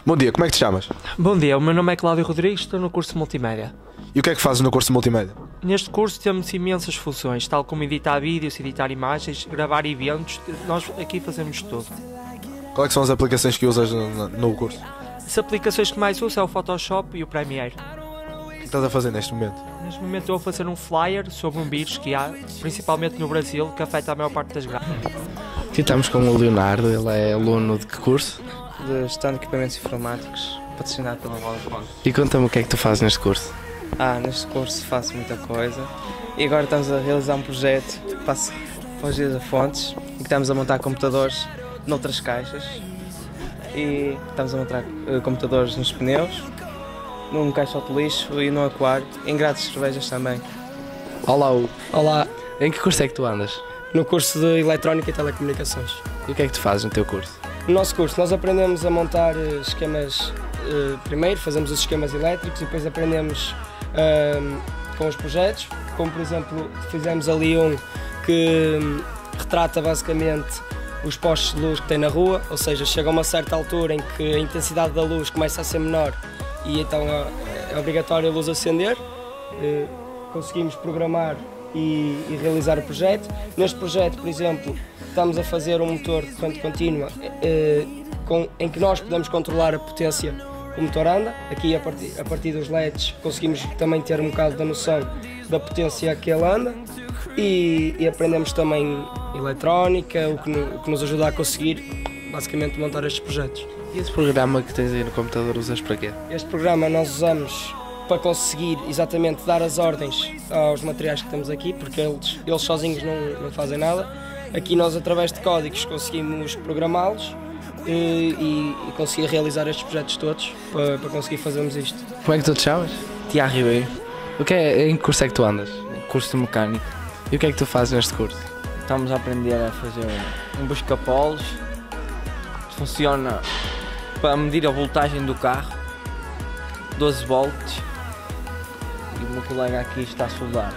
Bom dia, como é que te chamas? Bom dia, o meu nome é Cláudio Rodrigues, estou no curso de Multimédia. E o que é que fazes no curso de Multimédia? Neste curso temos imensas funções, tal como editar vídeos, editar imagens, gravar eventos, nós aqui fazemos tudo. Quais é que são as aplicações que usas no curso? As aplicações que mais uso é o Photoshop e o Premiere. O que estás a fazer neste momento? Neste momento estou a fazer um flyer sobre um vírus que há, principalmente no Brasil, que afeta a maior parte das gráficas. Aqui estamos com o Leonardo, ele é aluno de que curso? De gestão de equipamentos informáticos, patrocinado pela Vodafone. E conta-me o que é que tu fazes neste curso? Neste curso faço muita coisa e agora estamos a realizar um projeto que passa para os dias a fontes, em que estamos a montar computadores noutras caixas e estamos a montar computadores nos pneus, num caixote de lixo e num aquário, em grades de cervejas também. Olá, Hugo. Olá, Em que curso é que tu andas? No curso de Eletrónica e Telecomunicações. E o que é que tu fazes no teu curso? No nosso curso nós aprendemos a montar esquemas, primeiro fazemos os esquemas elétricos e depois aprendemos com os projetos, como por exemplo fizemos ali um que retrata basicamente os postes de luz que tem na rua, ou seja, chega a uma certa altura em que a intensidade da luz começa a ser menor e então é obrigatório a luz acender. Conseguimos programar e realizar o projeto. Neste projeto, por exemplo, estamos a fazer um motor de corrente contínua em que nós podemos controlar a potência que o motor anda. Aqui, a partir dos LEDs, conseguimos também ter um bocado da noção da potência que ele anda e aprendemos também eletrónica, o que nos ajuda a conseguir, basicamente, montar estes projetos. E esse programa que tens aí no computador usas para quê? Este programa nós usamos para conseguir exatamente dar as ordens aos materiais que temos aqui, porque eles sozinhos não fazem nada. Aqui nós, através de códigos, conseguimos programá-los e conseguir realizar estes projetos todos para conseguir fazermos isto. Como é que tu te chamas? Tiago Ribeiro, Em que curso é que tu andas? curso de mecânico. E o que é que tu fazes neste curso? Estamos a aprender a fazer um busca-polos, funciona para medir a voltagem do carro, 12 volts. E o meu colega aqui está a soldar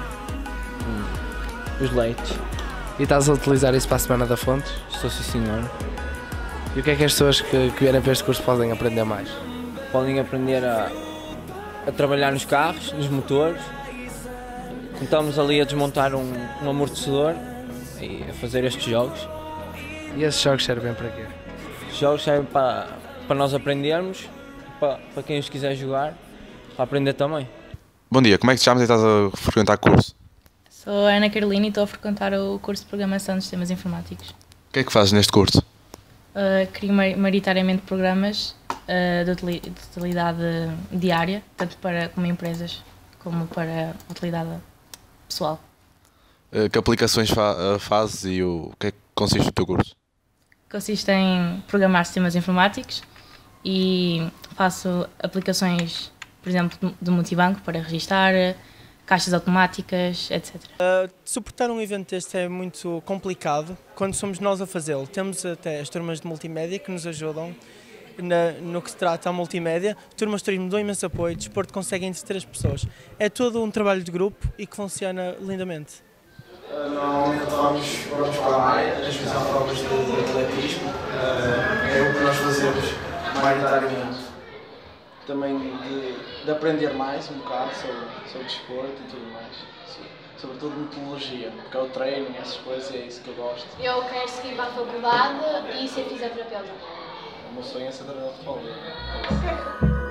os leites. E estás a utilizar isso para a Semana da Fontes? Estou sim, senhor. E o que é que as pessoas que vierem para este curso podem aprender mais? Podem aprender a trabalhar nos carros, nos motores. Estamos ali a desmontar um amortecedor e a fazer estes jogos. E esses jogos servem para quê? Os jogos servem para nós aprendermos, para quem os quiser jogar, para aprender também. Bom dia, como é que te chamas e estás a frequentar curso? Sou a Ana Carolina e estou a frequentar o curso de Programação de Sistemas Informáticos. O que é que fazes neste curso? Crio maioritariamente programas de utilidade diária, tanto como empresas como para utilidade pessoal. Que aplicações fazes e o que é que consiste o teu curso? Consiste em programar sistemas informáticos e faço aplicações, por exemplo, de multibanco para registar, caixas automáticas, etc. Suportar um evento deste é muito complicado quando somos nós a fazê-lo. Temos até as turmas de multimédia que nos ajudam no que se trata a multimédia. Turmas de turismo dão imenso apoio, desporto consegue entreter as pessoas. É todo um trabalho de grupo e que funciona lindamente. Normalmente vamos para a área, às vezes há provas de atletismo, é o que nós fazemos maioritariamente. Também de aprender mais um bocado sobre desporto e tudo mais, sobretudo metodologia, porque é o treino e essas coisas, é isso que eu gosto. Eu quero seguir para a faculdade e ser fisioterapeuta. O meu sonho é ser treinador de futebol.